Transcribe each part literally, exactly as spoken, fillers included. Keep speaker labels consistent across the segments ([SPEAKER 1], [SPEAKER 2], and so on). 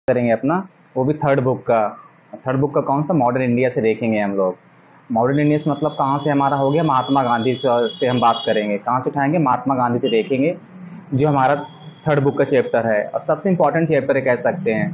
[SPEAKER 1] करेंगे अपना, वो भी थर्ड बुक का। थर्ड बुक का कौन सा? मॉडर्न इंडिया से देखेंगे हम लोग। मॉडर्न इंडिया से मतलब कहाँ से हमारा हो गया? महात्मा गांधी से, से हम बात करेंगे। कहाँ से उठाएंगे? महात्मा गांधी से देखेंगे, जो हमारा थर्ड बुक का चैप्टर है और सबसे इंपॉर्टेंट चैप्टर है कह सकते हैं।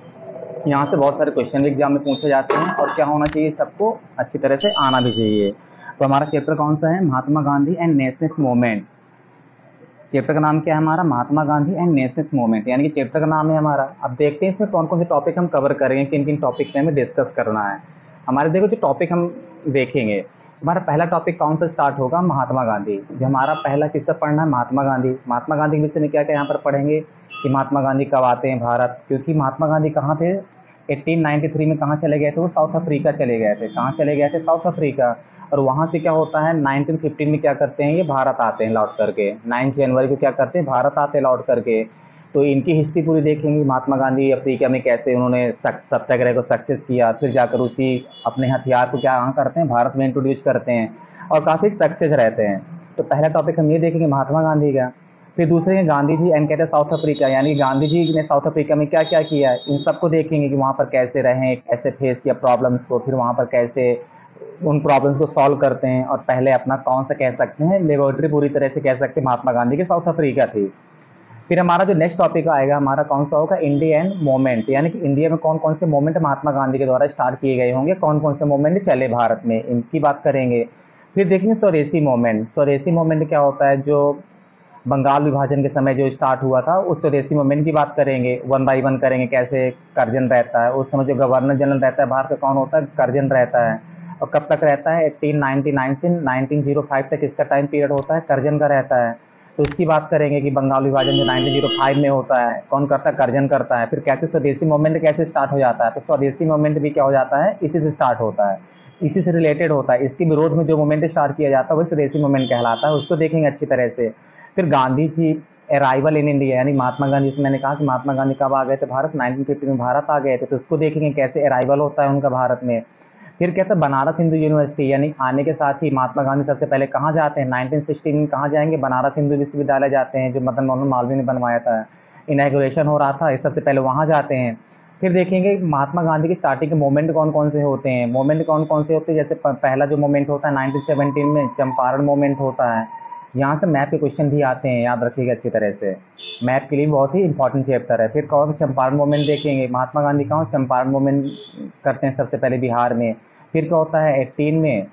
[SPEAKER 1] यहाँ से बहुत सारे क्वेश्चन भी एग्जाम में पूछे जाते हैं और क्या होना चाहिए, सबको अच्छी तरह से आना भी चाहिए। तो हमारा चैप्टर कौन सा है? Mahatma Gandhi and nationalist movement. Chapter का नाम क्या है हमारा? Mahatma Gandhi and nationalist movement, यानी कि चैप्टर का नाम है हमारा। अब देखते हैं इसमें कौन कौन से टॉपिक हम कवर करेंगे, किन किन टॉपिक पे हमें डिस्कस करना है। हमारे देखो जो टॉपिक हम देखेंगे, हमारा पहला टॉपिक कौन सा स्टार्ट होगा? महात्मा गांधी। जो हमारा पहला किस्सा पढ़ना है महात्मा गांधी। महात्मा गांधी के विषय में क्या क्या यहाँ पर पढ़ेंगे कि महात्मा गांधी कब आते हैं भारत, क्योंकि महात्मा गांधी कहाँ थे? एटीन नाइन्टी थ्री में कहाँ चले गए थे? वो साउथ अफ्रीका चले गए थे। कहाँ चले गए थे? South Africa. और वहाँ से क्या होता है, नाइनटीन फिफ्टीन में क्या करते हैं, ये भारत आते हैं लौट करके। नाइन जनवरी को क्या करते हैं? भारत आते हैं लौट करके। तो इनकी हिस्ट्री पूरी देखेंगे, महात्मा गांधी अफ्रीका में कैसे उन्होंने सत्याग्रह को सक्सेस किया, फिर जाकर उसी अपने हथियार को क्या करते हैं, भारत में इंट्रोड्यूस करते हैं और काफ़ी सक्सेस रहते हैं। तो पहला टॉपिक हम ये देखेंगे महात्मा गांधी का। फिर दूसरे हैं गांधी जी एंड कहते हैं साउथ अफ्रीका, यानी गांधी जी ने साउथ अफ्रीका में क्या क्या किया है, इन सबको देखेंगे कि वहाँ पर कैसे रहें, कैसे फेस किया प्रॉब्लम्स को, फिर वहाँ पर कैसे उन प्रॉब्लम्स को सॉल्व करते हैं। और पहले अपना कौन सा कह सकते हैं, लेबोरेटरी पूरी तरह से कह सकते हैं महात्मा गांधी की साउथ अफ्रीका थी। फिर हमारा जो नेक्स्ट टॉपिक आएगा हमारा कौन सा होगा? इंडियन मूवमेंट, यानी कि इंडिया में कौन कौन से मूवमेंट महात्मा गांधी के द्वारा स्टार्ट किए गए होंगे, कौन कौन से मूवमेंट चले भारत में, इनकी बात करेंगे। फिर देखेंगे स्वदेशी मूवमेंट। स्वदेशी मूवमेंट क्या होता है? जो बंगाल विभाजन के समय जो स्टार्ट हुआ था, उस स्वदेशी मूवमेंट की बात करेंगे। वन बाई वन करेंगे, कैसे कर्जन रहता है उस समय, जो गवर्नर जनरल रहता है भारत का कौन होता है? कर्जन रहता है। और कब तक रहता है? एटीन नाइन्टी नाइन से नाइनटीन ओ फाइव तक इसका टाइम पीरियड होता है, कर्जन का रहता है। तो उसकी बात करेंगे कि बंगाल विभाजन जो नाइनटीन ओ फाइव में होता है, कौन करता है? कर्जन करता है। फिर कैसे स्वदेशी मूवमेंट कैसे स्टार्ट हो जाता है? तो स्वदेशी मूवमेंट भी क्या हो जाता है? इसी से स्टार्ट होता है, इसी से रिलेटेड होता है। इसके विरोध में जो मूवमेंट स्टार्ट किया जाता है वही स्वदेशी मूवमेंट कहलाता है, उसको देखेंगे अच्छी तरह से। फिर Gandhi ji arrival in India, यानी महात्मा गांधी से मैंने कहा कि महात्मा गांधी कब आ गए थे भारत? नाइनटीन फिफ्टी में भारत आ गए थे, तो उसको देखेंगे कैसे अराइवल होता है उनका भारत में। फिर कहते हैं बनारस हिंदू यूनिवर्सिटी, यानी आने के साथ ही महात्मा गांधी सबसे पहले कहाँ जाते हैं? नाइनटीन सिक्सटीन में कहाँ जाएंगे? बनारस हिंदू विश्वविद्यालय जाते हैं, जो मदन मोहन मालवीय ने बनवाया था, इनॉग्रेशन हो रहा था, इस सबसे पहले वहाँ जाते हैं। फिर देखेंगे महात्मा गांधी की स्टार्टिंग के मोमेंट कौन कौन से होते हैं, मोमेंट कौन कौन से होते हैं। जैसे पहला जो मोमेंट होता है नाइनटीन सेवनटीन में चंपारण मोमेंट होता है। यहाँ से मैप के क्वेश्चन भी आते हैं, याद रखिएगा अच्छी तरह से, मैप के लिए बहुत ही इंपॉर्टेंट चैप्टर है। फिर कौन? चंपारण मूवमेंट देखेंगे, महात्मा गांधी कौन चंपारण मूवमेंट करते हैं सबसे पहले बिहार में। फिर क्या होता है एटीन में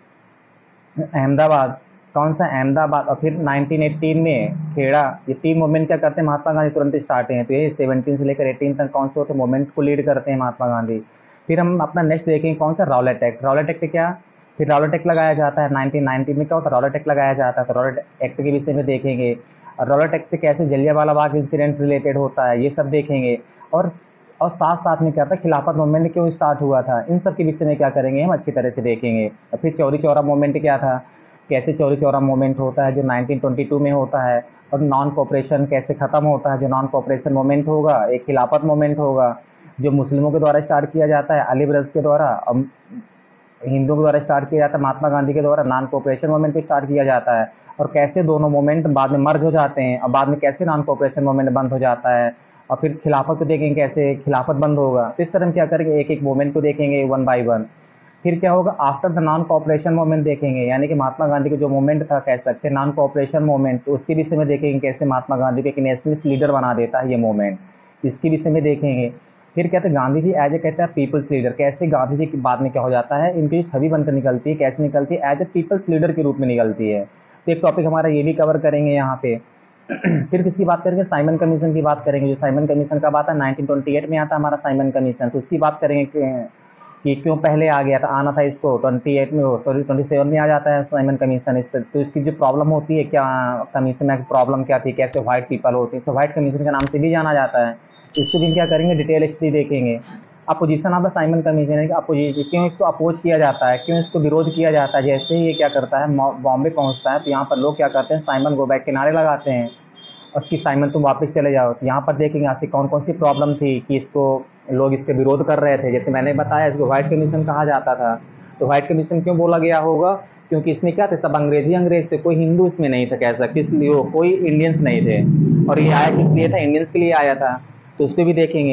[SPEAKER 1] अहमदाबाद, कौन सा? अहमदाबाद। और फिर नाइनटीन एटीन में खेड़ा। ये तीन मूवमेंट क्या करते हैं महात्मा गांधी तुरंत स्टार्ट हैं। तो ये सेवनटीन से लेकर एटीन तक कौन से होते हैं मूवमेंट को लीड करते हैं महात्मा गांधी। फिर हम अपना नेक्स्ट देखेंगे कौन सा? Rowlatt act. रॉलेट एक्ट क्या? फिर रॉलेट एक्ट लगाया जाता है नाइनटीन नाइनटी में। क्या होता है? रॉलेट एक्ट लगाया जाता है, तो रॉलेट एक्ट के विषय में देखेंगे। और रॉलेट एक्ट से कैसे जलियांवाला बाग इंसिडेंट रिलेटेड होता है, ये सब देखेंगे। और और साथ साथ में क्या था, खिलाफत मूवमेंट क्यों स्टार्ट हुआ था, इन सब के विषय में क्या करेंगे हम अच्छी तरह से देखेंगे। और फिर चौरी चौरा मूवमेंट क्या था, कैसे चौरी चौरा मूवमेंट होता है जो नाइनटीन ट्वेंटी टू में होता है। और नॉन कोऑपरेशन कैसे ख़त्म होता है, जो नॉन कोऑपरेशन मूवमेंट होगा, एक खिलाफत मूवमेंट होगा जो मुस्लिमों के द्वारा स्टार्ट किया जाता है, अली ब्रदर्स के द्वारा। और हिंदुओं के द्वारा स्टार्ट किया जाता है महात्मा गांधी के द्वारा, नॉन कोऑपरेशन मूवमेंट भी स्टार्ट किया जाता है। और कैसे दोनों मूवमेंट बाद में मर्ज हो जाते हैं और बाद में कैसे नॉन कोऑपरेशन मूवमेंट बंद हो जाता है। और फिर खिलाफत को देखेंगे कैसे खिलाफत बंद होगा। तो इस तरह हम क्या करेंगे, एक एक मूवमेंट को देखेंगे वन बाय वन। फिर क्या होगा, after the non cooperation movement देखेंगे, यानी कि महात्मा गांधी का जो मूवमेंट था कह सकते हैं नॉन कोऑपरेशन मूवमेंट, तो उसके विषय में देखेंगे कैसे महात्मा गांधी को एक नेशनलिस्ट लीडर बना देता है ये मूवमेंट, इसके विषय में देखेंगे। फिर कहते हैं गांधी जी एज ए कहते हैं पीपल्स लीडर, कैसे गांधी जी की बाद में क्या हो जाता है, इनकी जो छवि बनकर निकलती है कैसे निकलती है, एज ए पीपल्स लीडर के रूप में निकलती है। तो एक टॉपिक हमारा ये भी कवर करेंगे यहाँ पे। फिर किसकी बात करेंगे, साइमन कमीशन की बात करेंगे। जो साइमन कमीशन कब आता है, नाइनटीन ट्वेंटी एट में आता है हमारा साइमन कमीशन। तो उसकी बात करेंगे कि, कि क्यों पहले आ गया था, आना था इसको ट्वेंटी एट में, सॉरी ट्वेंटी सेवन में आ जाता है साइमन कमीशन। इस तो इसकी जो प्रॉब्लम होती है, क्या कमीशन में प्रॉब्लम क्या थी, कैसे व्हाइट पीपल होती है, तो व्हाइट कमीशन के नाम से भी जाना जाता है। इसको भी क्या करेंगे, डिटेल स्टडी देखेंगे। Opposition of the Simon commission है कि अपोजिशन क्यों इसको अपोज किया जाता है, क्यों इसको विरोध किया जाता है। जैसे ही ये क्या करता है बॉम्बे पहुंचता है तो यहाँ पर लोग क्या करते हैं, साइमन गो बैक के नारे लगाते हैं, उसकी साइमन तुम वापस चले जाओ। तो यहाँ पर देखेंगे आपकी कौन कौन सी प्रॉब्लम थी कि इसको लोग इसके विरोध कर रहे थे। जैसे मैंने बताया इसको व्हाइट कमीशन कहा जाता था। तो व्हाइट कमीशन क्यों बोला गया होगा, क्योंकि इसमें क्या थे, सब अंग्रेजी अंग्रेज थे, कोई हिंदू इसमें नहीं था कह सकते, इसलिए वो कोई इंडियंस नहीं थे। और ये आया किस लिए था, इंडियंस के लिए आया था, तो उसको भी देखेंगे।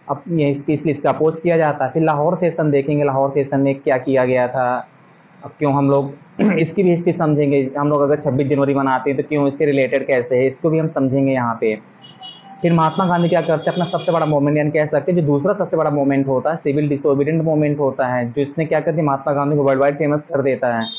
[SPEAKER 1] अब ये इसकी इसलिए इसका अपोज किया जाता है। फिर लाहौर सेशन देखेंगे, लाहौर सेशन में क्या किया गया था, अब क्यों हम लोग इसकी भी हिस्ट्री समझेंगे। हम लोग अगर छब्बीस जनवरी मनाते हैं तो क्यों, इससे रिलेटेड कैसे है, इसको भी हम समझेंगे यहाँ पे। फिर महात्मा गांधी क्या करते हैं, अपना सबसे बड़ा मूवमेंट यानी कह सकते हैं जो दूसरा सबसे बड़ा मूवमेंट होता है सिविल डिसोबीडियंट मूवमेंट होता है, जो इसने क्या करती है महात्मा गांधी को वर्ल्ड वाइड फेमस कर देता है।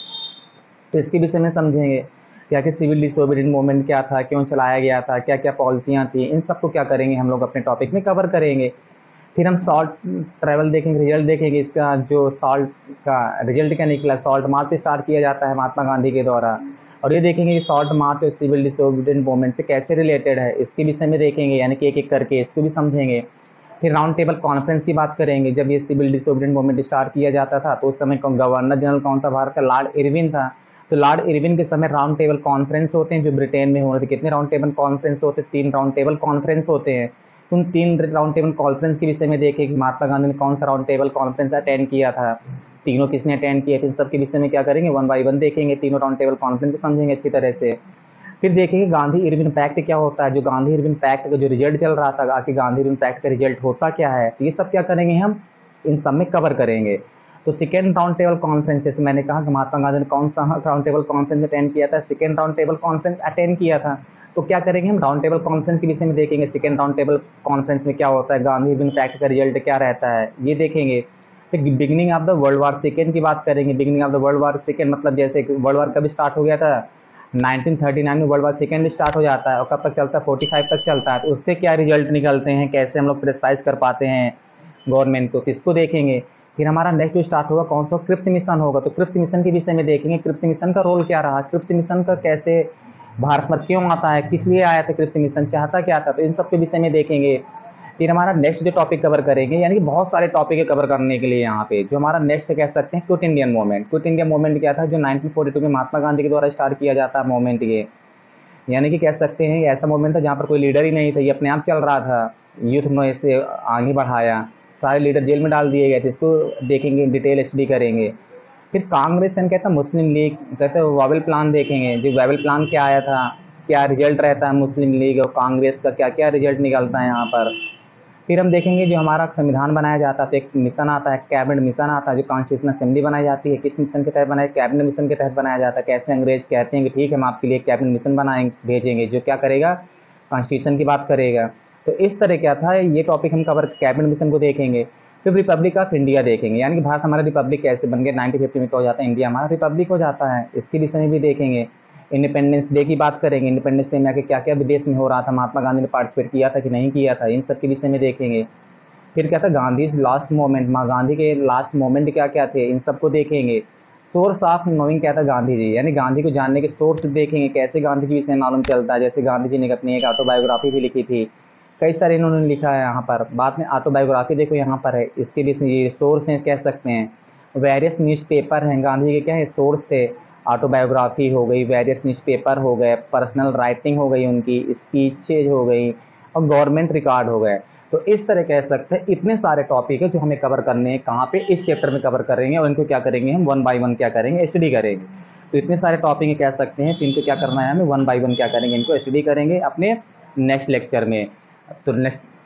[SPEAKER 1] तो इसके विषय में समझेंगे क्या कि सिविल डिसोबीडियंट मूवमेंट क्या था, क्यों चलाया गया था, क्या क्या पॉलिसियाँ थी, इन सबको क्या करेंगे हम लोग अपने टॉपिक में कवर करेंगे। फिर हम सॉल्ट ट्रैवल देखेंगे, रिजल्ट देखेंगे इसका, जो सॉल्ट का रिजल्ट क्या निकला, सॉल्ट मार्च से स्टार्ट किया जाता है महात्मा गांधी के द्वारा। और ये देखेंगे कि सॉल्ट मार्च और सिविल डिसोबीडियंट मूवमेंट से कैसे रिलेटेड है, इसके विषय में देखेंगे, यानी कि एक एक करके इसको भी समझेंगे। फिर राउंड टेबल कॉन्फ्रेंस की बात करेंगे। जब ये सिविल डिसोबीडियंट मूवमेंट स्टार्ट किया जाता था तो उस समय गवर्नर जनरल कौन था भारत का, लॉर्ड इरविन था। तो लॉर्ड इरविन के समय राउंड टेबल कॉन्फ्रेंस होते हैं जो ब्रिटेन में हो रहे थे। कितने राउंड टेबल कॉन्फ्रेंस होते हैं, तीन राउंड टेबल कॉन्फ्रेंस होते हैं। उन तीन राउंड टेबल कॉन्फ्रेंस के विषय में देखें कि महात्मा गांधी ने कौन सा राउंड टेबल कॉन्फ्रेंस अटेंड किया था, तीनों किसने अटेंड किए थे, इन सब के विषय में क्या करेंगे, वन बाई वन देखेंगे, तीनों राउंड टेबल कॉन्फ्रेंस को समझेंगे अच्छी तरह से। फिर देखेंगे गांधी इरविन पैक्ट क्या होता है, जो गांधी इरविन पैक्ट का जो रिजल्ट चल रहा था कि गांधी इरविन पैक्ट का रिजल्ट होता क्या है, ये सब क्या करेंगे हम इन सब में कवर करेंगे। तो सेकेंड राउंड टेबल कॉन्फ्रेंस, जैसे मैंने कहा कि महात्मा गांधी ने कौन सा राउंड टेबल कॉन्फ्रेंस अटेंड किया था, second round table conference attend किया था। तो क्या करेंगे हम राउंड टेबल कॉन्फ्रेंस के विषय में देखेंगे, सेकेंड राउंड टेबल कॉन्फ्रेंस में क्या होता है, गांधी इरविन पैक्ट का रिजल्ट क्या रहता है, ये देखेंगे। फिर beginning of the world war second की बात करेंगे। Beginning of the world war second मतलब जैसे वर्ल्ड वार कभी स्टार्ट हो गया था, नाइनटीन थर्टी नाइन में वर्ल्ड वार सेकेंड स्टार्ट हो जाता है और कब तक चलता है, पैंतालीस तक चलता है। तो उससे क्या रिजल्ट निकलते हैं, कैसे हम लोग प्रेसाइज कर पाते हैं गवर्नमेंट को, किसको देखेंगे। फिर हमारा नेक्स्ट जो स्टार्ट होगा कौन सा, क्रिप्स मिशन होगा। तो क्रिप्स मिशन के विषय में देखेंगे, क्रिप्स मिशन का रोल क्या रहा, क्रिप्स मिशन का कैसे भारत पर क्यों आता है, किस लिए आया था क्रिप्स मिशन, चाहता क्या था, तो इन सब के विषय में देखेंगे। फिर हमारा नेक्स्ट जो टॉपिक कवर करेंगे, यानी कि बहुत सारे टॉपिक है कवर करने के लिए यहाँ पे। जो हमारा नेक्स्ट कह सकते हैं quit Indian movement. Quit India movement क्या था, जो नाइनटीन फोर्टी टू में महात्मा गांधी के द्वारा स्टार्ट किया जाता है मूवमेंट ये, यानी कि कह सकते हैं ऐसा मूवमेंट था जहाँ पर कोई लीडर ही नहीं था, ये अपने आप चल रहा था, यूथ ने इसे आगे बढ़ाया, सारे लीडर जेल में डाल दिए गए थे। इसको देखेंगे, डिटेल स्टडी करेंगे। फिर कांग्रेस एंड कहता है मुस्लिम लीग, कहते हैं वेबल प्लान देखेंगे, जो वेबल प्लान क्या आया था, क्या रिजल्ट रहता है मुस्लिम लीग और कांग्रेस का, क्या क्या रिजल्ट निकलता है यहाँ पर। फिर हम देखेंगे जो हमारा संविधान बनाया जाता है तो एक मिशन आता है, कैबिनेट मिशन आता है, जो कॉन्स्टिट्यूशनल असेंबली बनाई जाती है, किस मिशन के तहत बनाया, कैबिनेट मिशन के तहत बनाया जाता है। कैसे अंग्रेज कहते हैं कि ठीक है हम आपके लिए कैबिनेट मिशन बनाएंगे, भेजेंगे, जो क्या करेगा, कॉन्स्टिट्यूशन की बात करेगा। तो इस तरह क्या था, ये टॉपिक हम कवर कैबिनेट मिशन को देखेंगे। फिर रिपब्लिक ऑफ इंडिया देखेंगे, यानी कि भारत हमारा रिपब्लिक कैसे बन गया, नाइनटीन फिफ्टी में तो हो जाता है इंडिया हमारा रिपब्लिक हो जाता है, इसके विषय में भी देखेंगे। इंडिपेंडेंस डे की बात करेंगे, इंडिपेंडेंस डे में आके क्या क्या विदेश में हो रहा था, महात्मा गांधी ने पार्टिसिपेट किया था कि नहीं किया था, इन सब के विषय में देखेंगे। फिर क्या था, गांधी लास्ट मोमेंट, माँ गांधी के लास्ट मोमेंट क्या क्या थे, इन सबको देखेंगे। सोर्स ऑफ नोइंग क्या था गांधी जी, यानी गांधी को जानने के सोर्स देखेंगे, कैसे गांधी जी विषय मालूम चलता है। जैसे गांधी जी ने अपनी एक ऑटोबायोग्राफी भी लिखी थी, कई सारे इन्होंने लिखा है यहाँ पर। बाद में ऑटोबायोग्राफी देखो यहाँ पर है, इसके लिए ये सोर्स हैं कह सकते हैं। वेरियस न्यूज़पेपर हैं, गांधी के क्या है सोर्स थे, ऑटोबायोग्राफी हो गई, वेरियस न्यूज़पेपर हो गए, पर्सनल राइटिंग हो गई, उनकी स्पीचेज हो गई और गवर्नमेंट रिकॉर्ड हो गए। तो इस तरह कह सकते हैं इतने सारे टॉपिक है जो हमें कवर करने हैं, कहाँ पे, इस चैप्टर में कवर करेंगे और इनको क्या करेंगे हम वन बाय वन क्या करेंगे, स्टडी करेंगे। तो इतने सारे टॉपिक कह सकते हैं, तो इनको क्या करना है हमें वन बाय वन क्या करेंगे, इनको स्टडी करेंगे अपने नेक्स्ट लेक्चर में। तो नेक्स्ट